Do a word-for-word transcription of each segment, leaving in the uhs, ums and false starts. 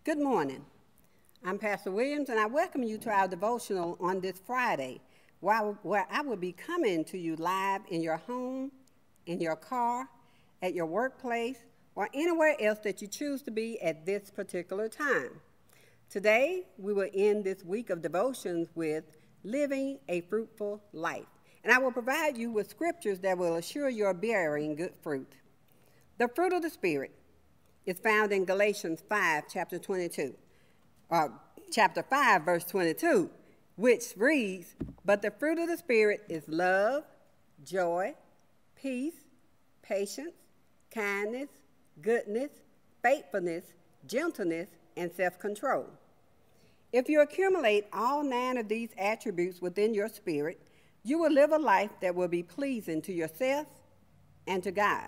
Good morning. I'm Pastor Williams, and I welcome you to our devotional on this Friday, where I will be coming to you live in your home, in your car, at your workplace, or anywhere else that you choose to be at this particular time. Today, we will end this week of devotions with living a fruitful life, and I will provide you with scriptures that will assure your bearing good fruit. The fruit of the Spirit is found in Galatians five, chapter twenty-two, uh, chapter five, verse twenty-two, which reads, "But the fruit of the Spirit is love, joy, peace, patience, kindness, goodness, faithfulness, gentleness, and self-control." If you accumulate all nine of these attributes within your spirit, you will live a life that will be pleasing to yourself and to God.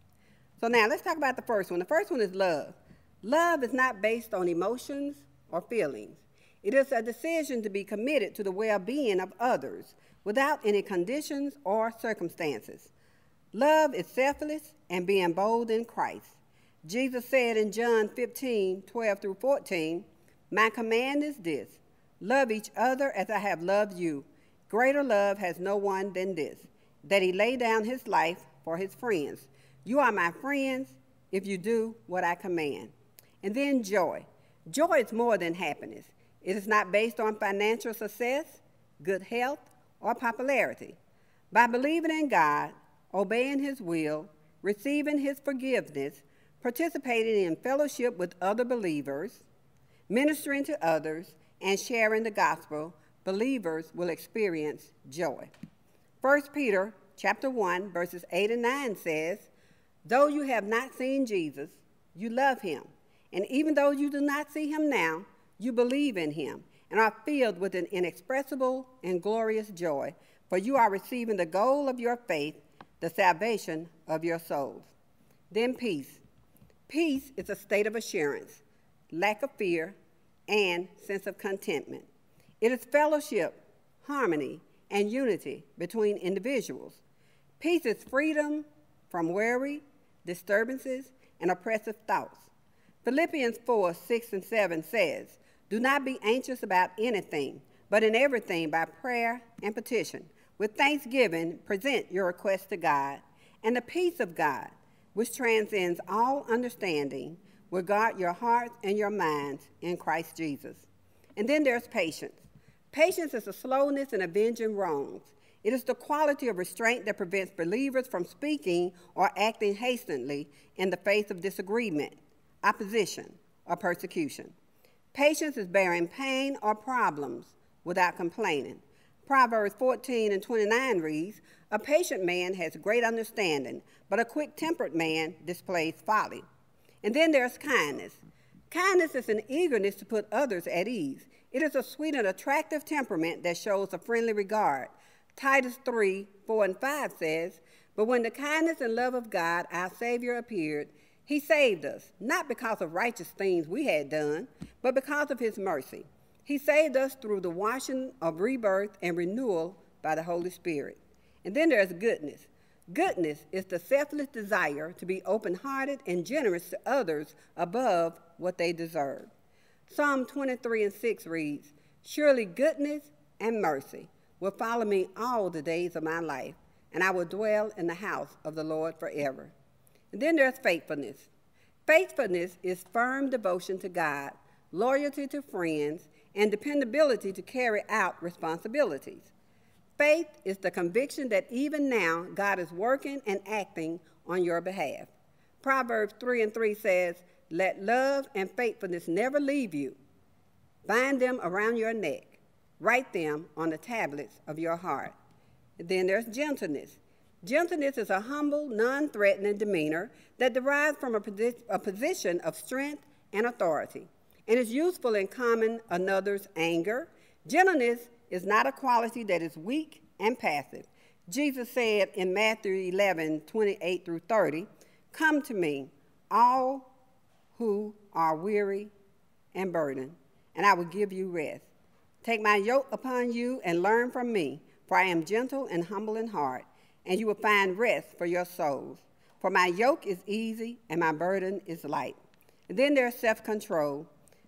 So now let's talk about the first one. The first one is love. Love is not based on emotions or feelings. It is a decision to be committed to the well-being of others without any conditions or circumstances. Love is selfless and being bold in Christ. Jesus said in John fifteen, twelve through fourteen, "My command is this, love each other as I have loved you. Greater love has no one than this, that he lay down his life for his friends. You are my friends if you do what I command." And then joy. Joy is more than happiness. It is not based on financial success, good health, or popularity. By believing in God, obeying his will, receiving his forgiveness, participating in fellowship with other believers, ministering to others, and sharing the gospel, believers will experience joy. First Peter chapter one, verses eight and nine says, "Though you have not seen Jesus, you love him. And even though you do not see him now, you believe in him and are filled with an inexpressible and glorious joy, for you are receiving the goal of your faith, the salvation of your souls." Then peace. Peace is a state of assurance, lack of fear, and sense of contentment. It is fellowship, harmony, and unity between individuals. Peace is freedom from worry, disturbances, and oppressive thoughts. Philippians four, six, and seven says, "Do not be anxious about anything, but in everything by prayer and petition. With thanksgiving, present your requests to God, and the peace of God, which transcends all understanding, will guard your hearts and your minds in Christ Jesus." And then there's patience. Patience is the slowness in avenging wrongs. It is the quality of restraint that prevents believers from speaking or acting hastily in the face of disagreement, opposition, or persecution. Patience is bearing pain or problems without complaining. Proverbs fourteen and twenty-nine reads, "A patient man has great understanding, but a quick-tempered man displays folly." And then there's kindness. Kindness is an eagerness to put others at ease. It is a sweet and attractive temperament that shows a friendly regard. Titus three, four, and five says, "But when the kindness and love of God, our Savior, appeared, he saved us, not because of righteous things we had done, but because of his mercy. He saved us through the washing of rebirth and renewal by the Holy Spirit." And then there's goodness. Goodness is the selfless desire to be open-hearted and generous to others above what they deserve. Psalm twenty-three and six reads, "Surely goodness and mercy will follow me all the days of my life, and I will dwell in the house of the Lord forever." And then there's faithfulness. Faithfulness is firm devotion to God, loyalty to friends, and dependability to carry out responsibilities. Faith is the conviction that even now God is working and acting on your behalf. Proverbs three and three says, "Let love and faithfulness never leave you. Bind them around your neck. Write them on the tablets of your heart." And then there's gentleness. Gentleness is a humble, non-threatening demeanor that derives from a, posi- a position of strength and authority, and is useful in calming another's anger. Gentleness is not a quality that is weak and passive. Jesus said in Matthew eleven, twenty-eight through thirty, "Come to me, all who are weary and burdened, and I will give you rest. Take my yoke upon you and learn from me, for I am gentle and humble in heart, and you will find rest for your souls. For my yoke is easy and my burden is light." And then there's self-control.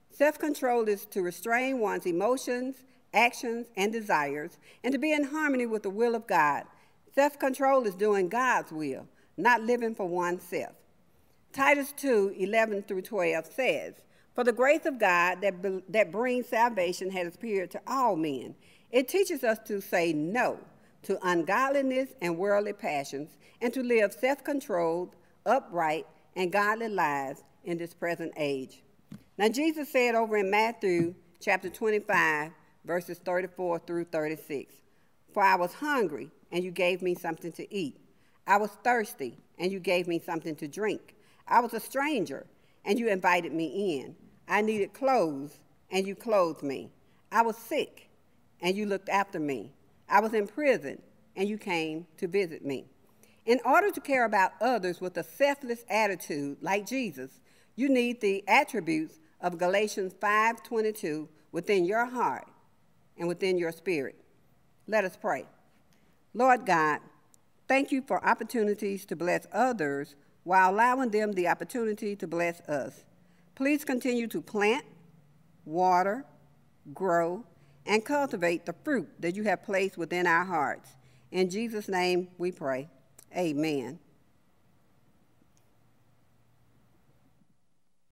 Self-control is to restrain one's emotions, actions, and desires, and to be in harmony with the will of God. Self-control is doing God's will, not living for oneself. Titus two, eleven through twelve says, "For the grace of God that, be, that brings salvation has appeared to all men. It teaches us to say no to ungodliness and worldly passions, and to live self-controlled, upright, and godly lives in this present age." Now Jesus said over in Matthew chapter twenty-five, verses thirty-four through thirty-six, "For I was hungry, and you gave me something to eat. I was thirsty, and you gave me something to drink. I was a stranger, and you invited me in. I needed clothes, and you clothed me. I was sick, and you looked after me. I was in prison, and you came to visit me." In order to care about others with a selfless attitude like Jesus, you need the attributes of Galatians five twenty-two within your heart and within your spirit. Let us pray. Lord God, thank you for opportunities to bless others while allowing them the opportunity to bless us. Please continue to plant, water, grow, and cultivate the fruit that you have placed within our hearts. In Jesus' name we pray. Amen.